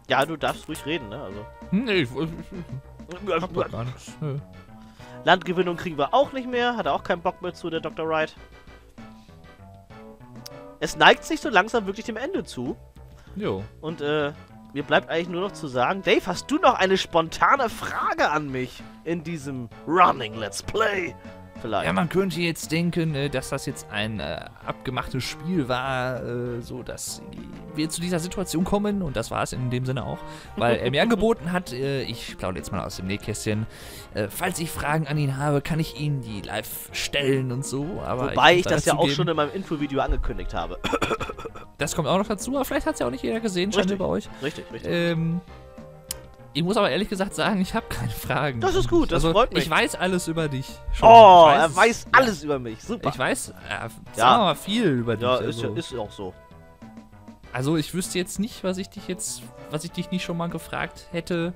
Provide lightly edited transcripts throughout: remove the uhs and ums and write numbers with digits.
Ja, du darfst ruhig reden, ne? Also. Nee, ich hab doch gar nichts. Nö. Landgewinnung kriegen wir auch nicht mehr. Hat er auch keinen Bock mehr zu, der Dr. Wright. Es neigt sich so langsam wirklich dem Ende zu. Jo. Und, mir bleibt eigentlich nur noch zu sagen, Dave, hast du noch eine spontane Frage an mich in diesem Running Let's Play? Vielleicht. Ja, man könnte jetzt denken, dass das jetzt ein abgemachtes Spiel war, so dass wir zu dieser Situation kommen, und das war es in dem Sinne auch, weil er mir angeboten hat, ich plaudere jetzt mal aus dem Nähkästchen, falls ich Fragen an ihn habe, kann ich ihn die live stellen und so. Aber wobei ich muss das ja auch zugeben, schon in meinem Infovideo angekündigt habe. Das kommt auch noch dazu, aber vielleicht hat es ja auch nicht jeder gesehen, scheinbar bei euch. Richtig, richtig. Ich muss aber ehrlich gesagt sagen, ich habe keine Fragen. Das ist gut, das freut mich. Ich weiß alles über dich. Schon. Oh, er weiß alles über mich. Super. Ich weiß, sagen wir mal, viel über dich. Ja, also. ist auch so. Also ich wüsste jetzt nicht, was ich dich nicht schon mal gefragt hätte.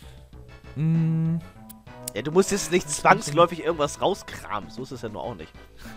Ja, du musst jetzt nicht zwangsläufig irgendwas rauskramen. So ist es ja nur auch nicht.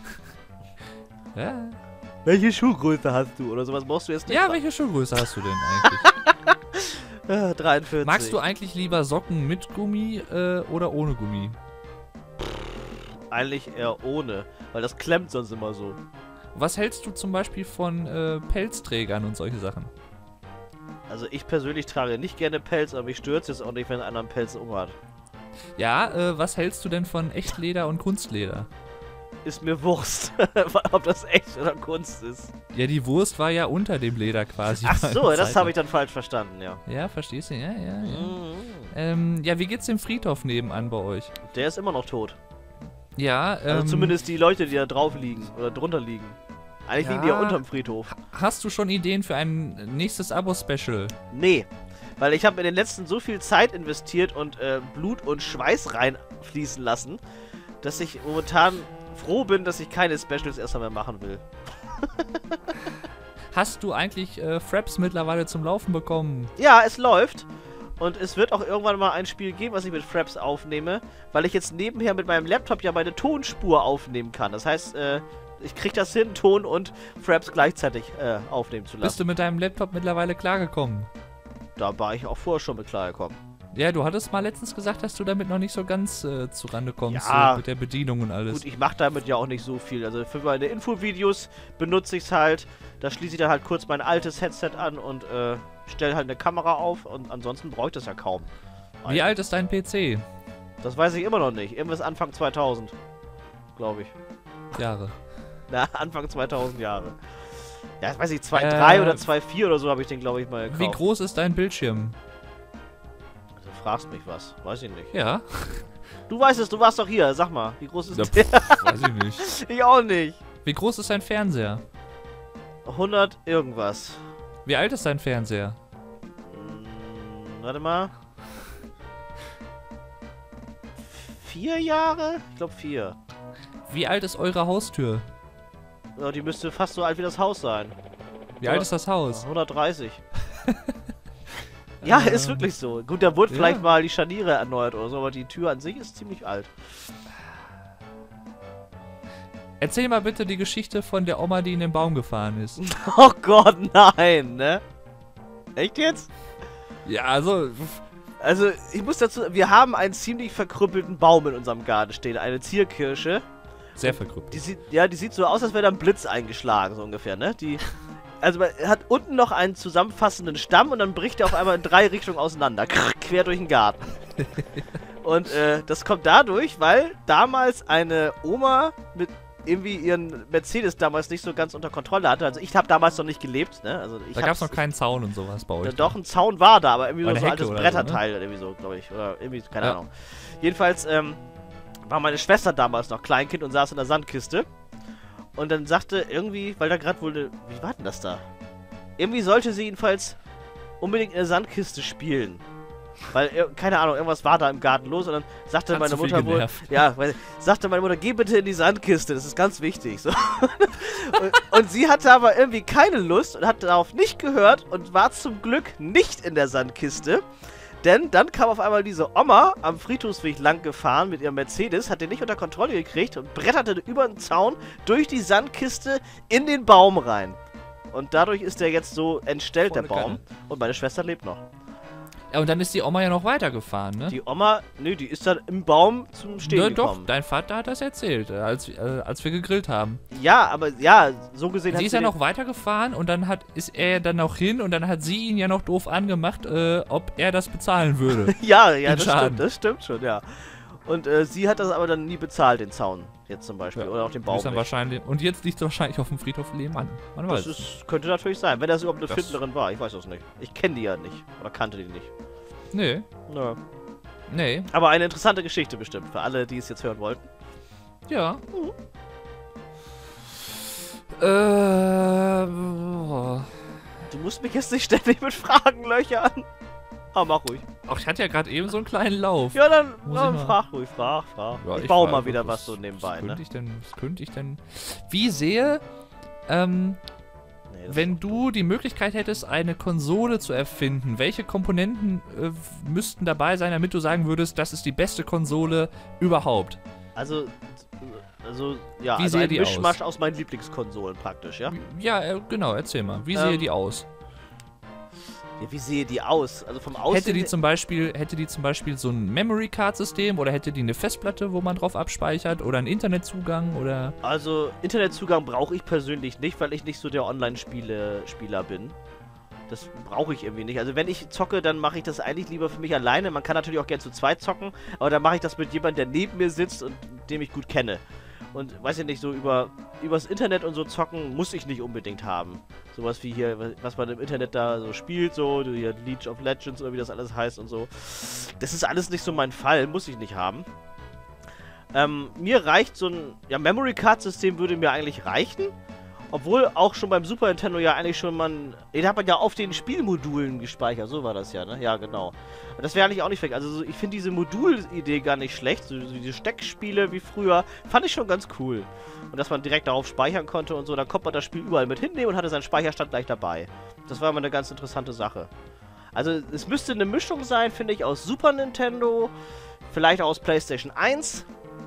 Ja. Welche Schuhgröße hast du? Oder sowas brauchst du jetzt nicht. Ja, welche Schuhgröße hast du denn eigentlich? 43. Magst du eigentlich lieber Socken mit Gummi oder ohne Gummi? Eigentlich eher ohne, weil das klemmt sonst immer so. Was hältst du zum Beispiel von Pelzträgern und solche Sachen? Also ich persönlich trage nicht gerne Pelz, aber mich stört es jetzt auch nicht, wenn einer einen Pelz umhat. Ja, was hältst du denn von Echtleder und Kunstleder? Ist mir Wurst, ob das echt oder Kunst ist. Ja, die Wurst war ja unter dem Leder quasi. Ach so, das habe ich dann falsch verstanden, ja. Ja, verstehst du? Ja. Ja, wie geht's dem Friedhof nebenan bei euch? Der ist immer noch tot. Ja, also zumindest die Leute, die da drauf liegen oder drunter liegen. Eigentlich liegen die ja unterm Friedhof. Hast du schon Ideen für ein nächstes Abo-Special? Nee, weil ich habe in den letzten so viel Zeit investiert und Blut und Schweiß reinfließen lassen, dass ich momentan froh bin, dass ich keine Specials erst einmal machen will. Hast du eigentlich Fraps mittlerweile zum Laufen bekommen? Ja, es läuft. Und es wird auch irgendwann mal ein Spiel geben, was ich mit Fraps aufnehme, weil ich jetzt nebenher mit meinem Laptop ja meine Tonspur aufnehmen kann. Das heißt, ich kriege das hin, Ton und Fraps gleichzeitig aufnehmen zu lassen. Bist du mit deinem Laptop mittlerweile klargekommen? Da war ich auch vorher schon mit klargekommen. Ja, du hattest mal letztens gesagt, dass du damit noch nicht so ganz zurande kommst, ja, mit der Bedienung und alles. Gut, ich mache damit ja auch nicht so viel. Also für meine Infovideos benutze ich es halt. Da schließe ich dann halt kurz mein altes Headset an und stelle halt eine Kamera auf. Und ansonsten brauche ich das ja kaum. Wie alt ist dein PC? Das weiß ich immer noch nicht. Irgendwas Anfang 2000, glaube ich. Jahre. Na, Anfang 2000 Jahre. Ja, das weiß ich, 2.3 oder 2.4 oder so habe ich den, glaube ich, mal gekauft. Wie groß ist dein Bildschirm? Du fragst mich was. Weiß ich nicht. Ja. Du weißt es, du warst doch hier. Sag mal, wie groß ist Ja, der? weiß ich nicht. Ich auch nicht. Wie groß ist dein Fernseher? 100 irgendwas. Wie alt ist dein Fernseher? Warte mal. 4 Jahre? Ich glaube 4. Wie alt ist eure Haustür? Ja, die müsste fast so alt wie das Haus sein. Wie alt ist das Haus? 130. Ja, ist wirklich so. Gut, da wurde vielleicht mal die Scharniere erneuert oder so, aber die Tür an sich ist ziemlich alt. Erzähl mal bitte die Geschichte von der Oma, die in den Baum gefahren ist. Oh Gott, nein, ne? Echt jetzt? Ja, also ich muss dazu, wir haben einen ziemlich verkrüppelten Baum in unserem Garten stehen, eine Zierkirsche. sehr verkrüppelt. Die sieht so aus, als wäre da ein Blitz eingeschlagen, so ungefähr, ne? Also man hat unten noch einen zusammenfassenden Stamm und dann bricht er auf einmal in 3 Richtungen auseinander, quer durch den Garten. Und das kommt dadurch, weil damals eine Oma mit irgendwie ihren Mercedes damals nicht so ganz unter Kontrolle hatte. Also ich habe damals noch nicht gelebt, ne? Also Da gab es noch keinen Zaun und sowas bei euch. Doch, ein Zaun war da, aber irgendwie so ein altes oder Bretterteil, irgendwie so, glaube ich. Oder irgendwie, keine Ahnung. Jedenfalls war meine Schwester damals noch Kleinkind und saß in der Sandkiste. Und dann sagte irgendwie, weil da gerade wohl eine... Wie war denn das da? Irgendwie sollte sie jedenfalls unbedingt in der Sandkiste spielen. Weil, keine Ahnung, irgendwas war da im Garten los und dann sagte meine Mutter wohl... Ja, sagte meine Mutter, geh bitte in die Sandkiste, das ist ganz wichtig. So. und sie hatte aber irgendwie keine Lust und hat darauf nicht gehört und war zum Glück nicht in der Sandkiste. Denn dann kam auf einmal diese Oma am Friedhofsweg lang gefahren mit ihrem Mercedes, hat den nicht unter Kontrolle gekriegt und bretterte über den Zaun durch die Sandkiste in den Baum rein. Und dadurch ist der jetzt so entstellt, der Baum. Und meine Schwester lebt noch. Ja, und dann ist die Oma ja noch weitergefahren, ne? Die Oma, nö, die ist dann im Baum zum Stehen Doch, gekommen. dein Vater hat das erzählt, als wir gegrillt haben. Ja, aber ja, so gesehen hat Sie ist ja noch weitergefahren und dann ist er dann noch hin und dann hat sie ihn ja noch doof angemacht, ob er das bezahlen würde. Ja, Den Schaden. das stimmt schon, ja. Und sie hat das aber dann nie bezahlt, den Zaun jetzt zum Beispiel, oder auch den Baum Ist dann nicht. wahrscheinlich, und jetzt liegt es wahrscheinlich auf dem Friedhof Lehmann. Man weiß. Könnte natürlich sein, wenn das überhaupt eine Findlerin war, ich weiß das nicht. Ich kenne die ja nicht, oder kannte die nicht. Nee. Ja. Nee. Aber eine interessante Geschichte bestimmt, für alle, die es jetzt hören wollten. Ja. Du musst mich jetzt nicht ständig mit Fragen löchern. Aber mach ruhig. Ach, ich hatte ja gerade eben so einen kleinen Lauf. Ja, dann Muss ich mal- frag ruhig, frag. Ja, ich baue mal frage, wieder was so nebenbei, was ne? könnte ich denn... Wie sehe, Nee, das wenn ist du die Möglichkeit hättest, eine Konsole zu erfinden, welche Komponenten müssten dabei sein, damit du sagen würdest, das ist die beste Konsole überhaupt? Also, ja, Wie also sehe ein die Mischmasch aus meinen Lieblingskonsolen praktisch, ja? Ja, genau, erzähl mal. Wie sehe die aus? Ja, wie sehe die aus? Also vom Aussehen... Hätte die zum Beispiel so ein Memory-Card-System oder hätte die eine Festplatte, wo man drauf abspeichert oder einen Internetzugang oder... Also, Internetzugang brauche ich persönlich nicht, weil ich nicht so der Online-Spieler bin. Das brauche ich irgendwie nicht. Also, wenn ich zocke, dann mache ich das eigentlich lieber für mich alleine. Man kann natürlich auch gerne zu zweit zocken, aber dann mache ich das mit jemandem, der neben mir sitzt und den ich gut kenne. Und, weiß ich nicht, so übers Internet und so zocken muss ich nicht unbedingt haben. Sowas wie hier, was man im Internet da so spielt, so, hier League of Legends oder wie das alles heißt und so. Das ist alles nicht so mein Fall, muss ich nicht haben. Mir reicht so ein, ja, Memory Card System würde mir eigentlich reichen. Obwohl auch schon beim Super Nintendo ja eigentlich schon den hat man ja auf den Spielmodulen gespeichert, so war das ja, ne? Ja, genau. Das wäre eigentlich auch nicht weg. Also so, ich finde diese Modulidee gar nicht schlecht, so diese Steckspiele wie früher, fand ich schon ganz cool. Und dass man direkt darauf speichern konnte und so, dann konnte man das Spiel überall mit hinnehmen und hatte seinen Speicherstand gleich dabei. Das war immer eine ganz interessante Sache. Also es müsste eine Mischung sein, finde ich, aus Super Nintendo, vielleicht auch aus PlayStation 1.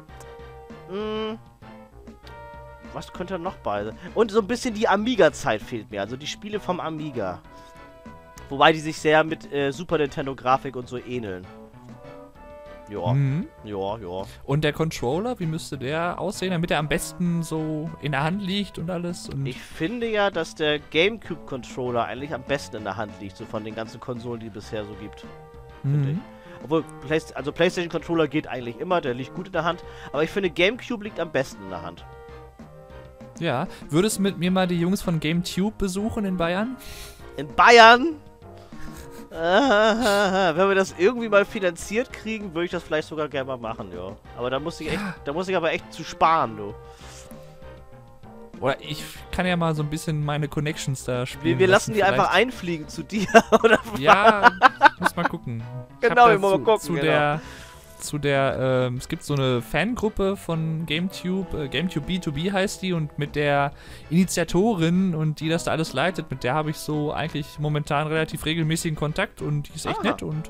Was könnte noch bei sein? Und so ein bisschen die Amiga-Zeit fehlt mir. Also die Spiele vom Amiga. Wobei die sich sehr mit Super Nintendo-Grafik und so ähneln. Ja. Mhm. Ja. Und der Controller, wie müsste der aussehen, damit er am besten so in der Hand liegt und alles? Und Ich finde ja, dass der GameCube-Controller eigentlich am besten in der Hand liegt. So von den ganzen Konsolen, die es bisher so gibt. Finde ich. Obwohl, PlayStation-Controller geht eigentlich immer. Der liegt gut in der Hand. Aber ich finde, GameCube liegt am besten in der Hand. Ja, würdest du mit mir mal die Jungs von GameTube besuchen in Bayern? In Bayern? Wenn wir das irgendwie mal finanziert kriegen, würde ich das vielleicht sogar gerne mal machen, ja. Aber da muss ich aber echt zu sparen, du. Oder ich kann ja mal so ein bisschen meine Connections da spielen. Wir lassen die einfach einfliegen zu dir, oder? Ja, muss mal gucken. Genau, wir mal gucken, es gibt so eine Fangruppe von GameTube, GameTube B2B heißt die, und mit der Initiatorin und die das da alles leitet, mit der habe ich so eigentlich momentan relativ regelmäßigen Kontakt und die ist echt nett und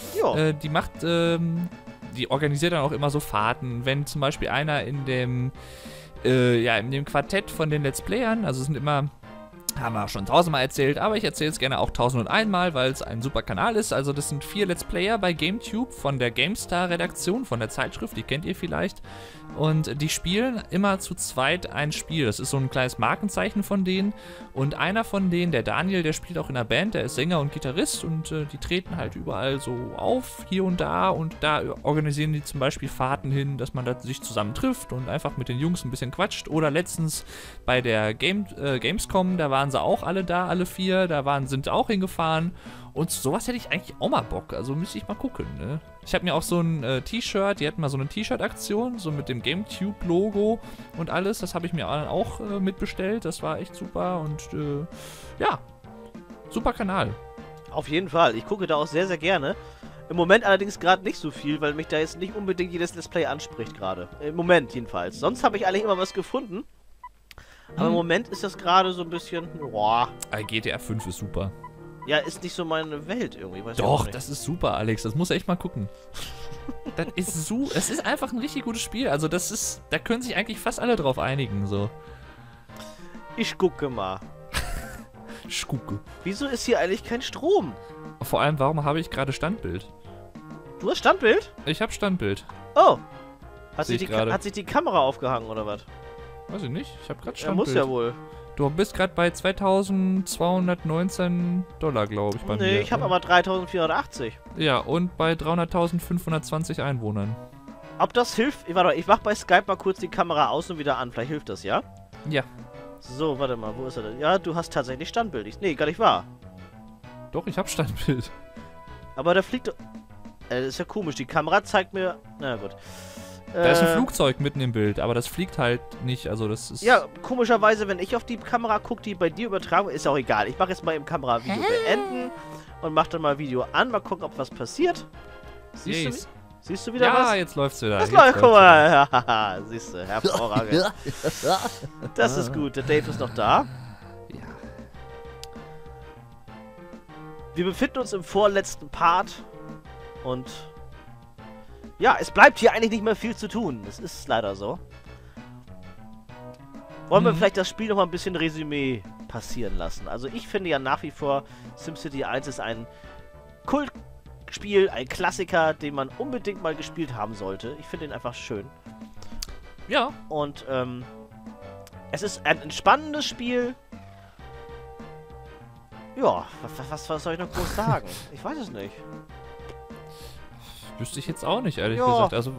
die organisiert dann auch immer so Fahrten, wenn zum Beispiel einer in dem Quartett von den Let's Playern, also es sind immer, haben wir auch schon 1000-mal erzählt, aber ich erzähle es gerne auch 1001-mal, weil es ein super Kanal ist. Also das sind 4 Let's Player bei GameTube von der GameStar-Redaktion, von der Zeitschrift, die kennt ihr vielleicht. Und die spielen immer zu zweit ein Spiel. Das ist so ein kleines Markenzeichen von denen. Und einer von denen, der Daniel, der spielt auch in einer Band, der ist Sänger und Gitarrist und die treten halt überall so auf, hier und da organisieren die zum Beispiel Fahrten hin, dass man da sich zusammen trifft und einfach mit den Jungs ein bisschen quatscht. Oder letztens bei der Gamescom, da waren sie auch alle da, alle 4, sind auch hingefahren. Und sowas hätte ich eigentlich auch mal Bock, also müsste ich mal gucken, ne? Ich habe mir auch so ein T-Shirt, die hatten mal so eine T-Shirt-Aktion, so mit dem GameTube-Logo und alles, das habe ich mir auch mitbestellt, das war echt super und super Kanal. Auf jeden Fall, ich gucke da auch sehr, sehr gerne. Im Moment allerdings gerade nicht so viel, weil mich da jetzt nicht unbedingt jedes Let's Play anspricht gerade. Im Moment jedenfalls. Sonst habe ich eigentlich immer was gefunden. Aber im Moment ist das gerade so ein bisschen, boah. GTA 5 ist super. Ja, ist nicht so meine Welt irgendwie. Weiß Doch, das ist super, Alex. Das muss echt mal gucken. Es ist einfach ein richtig gutes Spiel. Also da können sich eigentlich fast alle drauf einigen, so. Ich gucke mal. Schuke. Wieso ist hier eigentlich kein Strom? Vor allem, warum habe ich gerade Standbild? Du hast Standbild? Ich habe Standbild. Oh. Hat Sehe sich, ich gerade. hat sich die Kamera aufgehangen oder was? Weiß ich nicht. Ich habe gerade Ja, Standbild. muss ja wohl. Du bist gerade bei $2.219, glaube ich, bei mir. Nee, ich habe aber 3480. Ja, und bei 300.520 Einwohnern. Ob das hilft? Warte, ich mach bei Skype mal kurz die Kamera aus und wieder an. Vielleicht hilft das, ja? Ja. So, warte mal, wo ist er denn? Ja, du hast tatsächlich Standbild. Nee, gar nicht wahr. Doch, ich habe Standbild. Aber da fliegt... das ist ja komisch. Die Kamera zeigt mir... Na gut. Da ist ein Flugzeug mitten im Bild, aber das fliegt halt nicht, also das ist... Ja, komischerweise, wenn ich auf die Kamera gucke, die bei dir übertragen wird, ist auch egal. Ich mache jetzt mal im Kamera-Video beenden und mache dann mal Video an. Mal gucken, ob was passiert. Siehst du wieder was? Ja, jetzt läuft's wieder. Das läuft, guck mal. Siehst du, hervorragend. Das ist gut. Der Dave ist noch da. Ja. Wir befinden uns im vorletzten Part und ja, es bleibt hier eigentlich nicht mehr viel zu tun. Das ist leider so. Wollen wir vielleicht das Spiel noch mal ein bisschen Resümee passieren lassen? Also ich finde ja nach wie vor, SimCity 1 ist ein Kultspiel, ein Klassiker, den man unbedingt mal gespielt haben sollte. Ich finde ihn einfach schön. Ja. Und es ist ein entspannendes Spiel. Ja, was soll ich noch groß sagen? Ich weiß es nicht. Wüsste ich jetzt auch nicht, ehrlich Ja. gesagt. Also,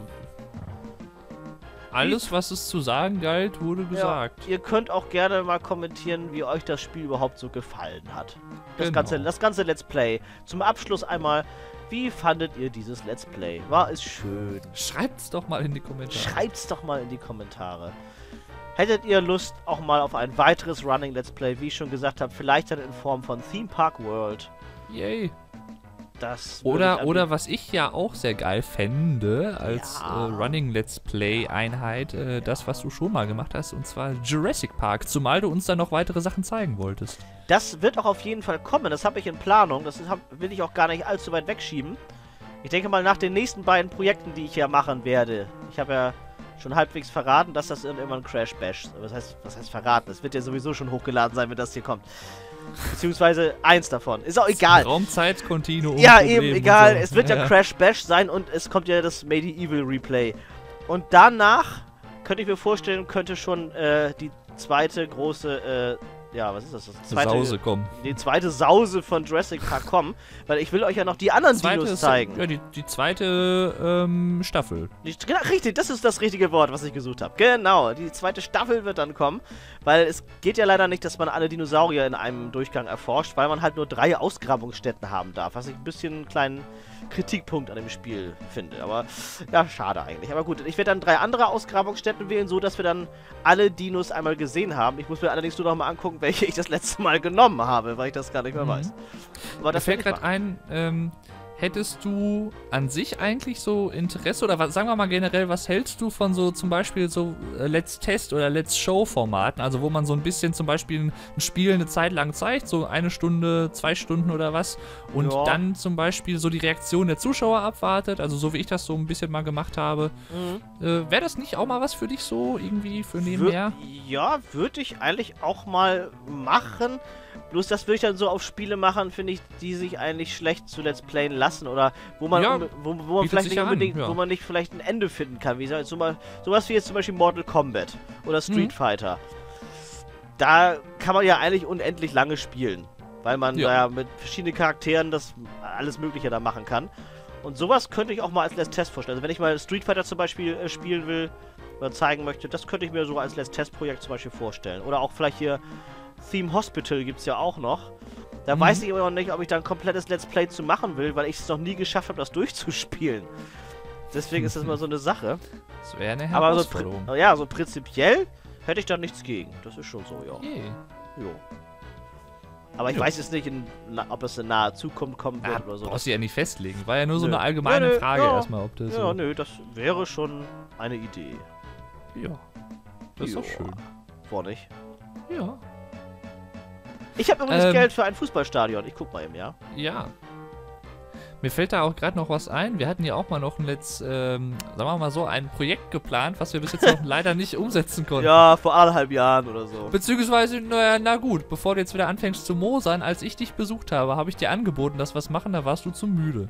alles, was es zu sagen galt, wurde gesagt. Ja, ihr könnt auch gerne mal kommentieren, wie euch das Spiel überhaupt so gefallen hat. Das, Genau. das ganze Let's Play. Zum Abschluss einmal, wie fandet ihr dieses Let's Play? War es schön? Schreibt's doch mal in die Kommentare. Schreibt's doch mal in die Kommentare. Hättet ihr Lust auch mal auf ein weiteres Running Let's Play, wie ich schon gesagt habe, vielleicht dann in Form von Theme Park World? Yay. Das würde ich Oder was ich ja auch sehr geil fände, als Ja. Running Let's Play Einheit, das, was du schon mal gemacht hast, und zwar Jurassic Park, zumal du uns da noch weitere Sachen zeigen wolltest. Das wird auch auf jeden Fall kommen. Das habe ich in Planung. Das will ich auch gar nicht allzu weit wegschieben. Ich denke mal nach den nächsten beiden Projekten, die ich ja machen werde. Ich habe ja schon halbwegs verraten, dass das irgendwann Crash Bash. Was heißt verraten? Das wird ja sowieso schon hochgeladen sein, wenn das hier kommt. Beziehungsweise eins davon. Ist auch egal. Raumzeitkontinuum. Ja, eben, egal. So. Es wird ja Crash Bash sein und es kommt ja das Medieval Replay. Und danach könnte ich mir vorstellen, könnte schon die zweite große, was ist das? Sause kommen. Die zweite Sause von Jurassic Park kommen, weil ich will euch ja noch die anderen Dinos zeigen. Ja, die zweite Staffel. Genau, richtig, das ist das richtige Wort, was ich gesucht habe. Genau, die zweite Staffel wird dann kommen, weil es geht ja leider nicht, dass man alle Dinosaurier in einem Durchgang erforscht, weil man halt nur 3 Ausgrabungsstätten haben darf, was ich ein bisschen einen kleinen Kritikpunkt an dem Spiel finde. Aber ja, schade eigentlich. Aber gut, ich werde dann 3 andere Ausgrabungsstätten wählen, so dass wir dann alle Dinos einmal gesehen haben. Ich muss mir allerdings nur noch mal angucken, welche ich das letzte Mal genommen habe, weil ich das gar nicht mehr weiß. Aber Mir das fällt gerade ein, hättest du an sich eigentlich so Interesse oder sagen wir mal generell, was hältst du von so zum Beispiel so Let's Test oder Let's Show Formaten, also wo man so ein bisschen zum Beispiel ein Spiel eine Zeit lang zeigt, so 1 Stunde, 2 Stunden oder was und Ja. dann zum Beispiel so die Reaktion der Zuschauer abwartet, also so wie ich das so ein bisschen mal gemacht habe. Wäre das nicht auch mal was für dich so irgendwie für nebenher? Ja, würde ich eigentlich auch mal machen. Bloß das würde ich dann so auf Spiele machen, finde ich, die sich eigentlich schlecht zu Let's Playen lassen oder wo man, Ja, wo man vielleicht sich nicht ja an, unbedingt, ja. wo man nicht vielleicht ein Ende finden kann. Wie gesagt, sowas wie jetzt zum Beispiel Mortal Kombat oder Street Fighter. Da kann man ja eigentlich unendlich lange spielen, weil man Ja. da ja mit verschiedenen Charakteren das alles Mögliche da machen kann. Und sowas könnte ich auch mal als Let's Test vorstellen. Also wenn ich mal Street Fighter zum Beispiel spielen will oder zeigen möchte, das könnte ich mir so als Let's Test Projekt zum Beispiel vorstellen. Oder auch vielleicht hier Theme Hospital gibt es ja auch noch. Da weiß ich aber noch nicht, ob ich da ein komplettes Let's Play zu machen will, weil ich es noch nie geschafft habe, das durchzuspielen. Deswegen ist das mal so eine Sache. Das wäre eine Aber Herausforderung. so prinzipiell hätte ich da nichts gegen. Das ist schon so, ja. Okay. Jo. Aber ich Jo. weiß jetzt nicht, ob es in naher Zukunft kommen wird oder so. Brauchst du ja nicht festlegen. War ja nur so Nö. eine allgemeine Nö, Frage ja. erstmal, ob das Ja, so... nö, das wäre schon eine Idee. Ja. Das ist doch Ja. schön. War nicht. Ja. Ich habe übrigens Ähm. Geld für ein Fußballstadion. Ich guck mal eben, ja. Ja. Mir fällt da auch gerade noch was ein. Wir hatten ja auch mal noch sagen wir mal so, ein Projekt geplant, was wir bis jetzt noch leider nicht umsetzen konnten. Ja, vor 1,5 Jahren oder so. Beziehungsweise, naja, na gut, bevor du jetzt wieder anfängst zu mosern, als ich dich besucht habe, habe ich dir angeboten, dass wir was machen, da warst du zu müde.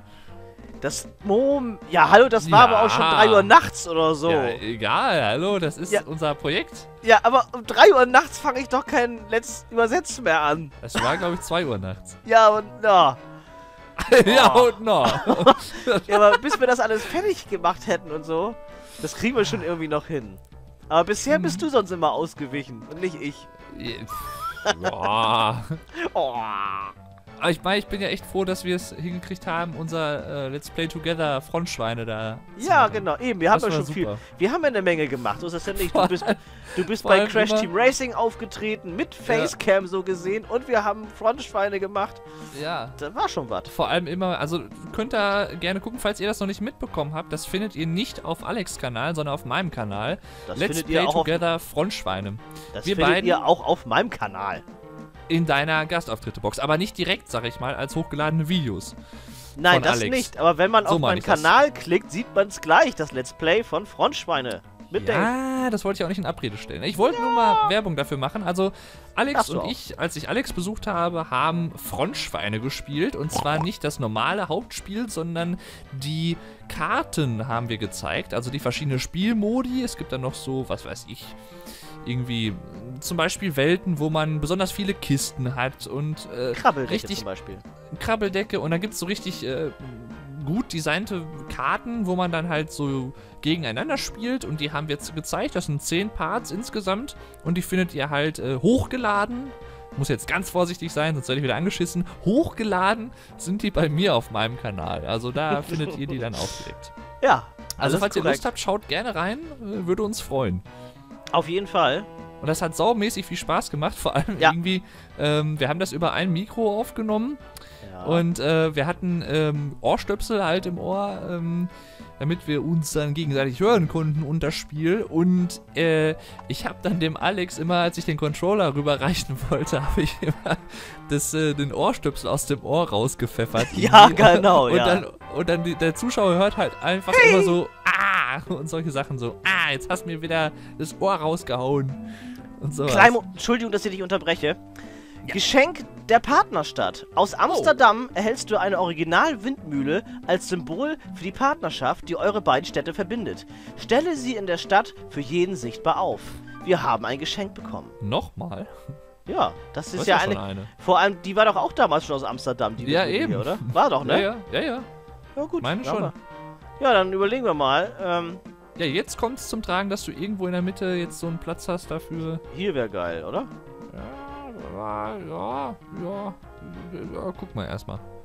Ja, hallo, das war aber auch schon 3 Uhr nachts oder so. Ja, egal, hallo, das ist unser Projekt. Ja, aber um 3 Uhr nachts fange ich doch kein Übersetzen mehr an. Es war, glaube ich, 2 Uhr nachts. Ja, und ja. Ja, und noch. Ja, aber bis wir das alles fertig gemacht hätten und so, das kriegen wir schon irgendwie noch hin. Aber bisher bist du sonst immer ausgewichen und nicht ich. Ja. Oh. Aber ich meine, ich bin ja echt froh, dass wir es hingekriegt haben, unser Let's Play Together Frontschweine da zu Ja, machen. genau, eben, wir haben ja schon viel. Wir haben ja eine Menge gemacht, so ist das ja nicht. Du bist bei Crash Team Racing aufgetreten, mit Facecam so gesehen, und wir haben Frontschweine gemacht. Ja. Da war schon was. Vor allem immer, also könnt da gerne gucken, falls ihr das noch nicht mitbekommen habt. Das findet ihr nicht auf Alex' Kanal, sondern auf meinem Kanal. Das Let's findet ihr Play auch Together Frontschweine. Das Wir findet beiden ihr auch auf meinem Kanal. in deiner Gastauftritte-Box. Aber nicht direkt, sag ich mal, als hochgeladene Videos. Nein, von das Alex. nicht. Aber wenn man So auf meine meinen ich das. Kanal klickt, sieht man es gleich, das Let's Play von Frontschweine. Mit Dave. Ja, das wollte ich auch nicht in Abrede stellen. Ich wollte nur mal Werbung dafür machen. Also, Alex Darfst du und auch. ich, als ich Alex besucht habe, haben Frontschweine gespielt. Und zwar nicht das normale Hauptspiel, sondern die Karten haben wir gezeigt. Also die verschiedenen Spielmodi. Es gibt dann noch so, was weiß ich, irgendwie zum Beispiel Welten, wo man besonders viele Kisten hat und Krabbeldecke richtig zum Beispiel. Krabbeldecke. Und dann gibt es so richtig gut designte Karten, wo man dann halt so gegeneinander spielt, und die haben wir jetzt gezeigt. Das sind 10 Parts insgesamt, und die findet ihr halt hochgeladen. Muss jetzt ganz vorsichtig sein, sonst werde ich wieder angeschissen. Hochgeladen sind die bei mir auf meinem Kanal. Also da findet ihr die dann auch direkt. Ja. Also alles falls ihr korrekt. Lust habt, schaut gerne rein, würde uns freuen. Auf jeden Fall. Und das hat saumäßig viel Spaß gemacht, vor allem Ja. irgendwie, wir haben das über ein Mikro aufgenommen. Ja. Und wir hatten Ohrstöpsel halt im Ohr, damit wir uns dann gegenseitig hören konnten unter Spiel. Und ich habe dann dem Alex immer, als ich den Controller rüberreichen wollte, habe ich immer den Ohrstöpsel aus dem Ohr rausgepfeffert. Ja, irgendwie. genau, und ja. Dann der Zuschauer hört halt einfach immer so, und solche Sachen so, jetzt hast du mir wieder das Ohr rausgehauen. Und so. Entschuldigung, dass ich dich unterbreche. Geschenk der Partnerstadt. Aus Amsterdam erhältst du eine Original-Windmühle als Symbol für die Partnerschaft, die eure beiden Städte verbindet. Stelle sie in der Stadt für jeden sichtbar auf. Wir haben ein Geschenk bekommen. Nochmal? Ja, das ist Was ja schon eine. eine. Vor allem, die war doch auch damals schon aus Amsterdam, die Ja, Windmühle eben. hier, oder? War doch, ne? Ja. Ja, gut. Meine ja, schon. aber- Ja, dann überlegen wir mal. Ja, jetzt kommt es zum Tragen, dass du irgendwo in der Mitte jetzt so einen Platz hast dafür. Hier wäre geil, oder? Ja, guck mal erstmal.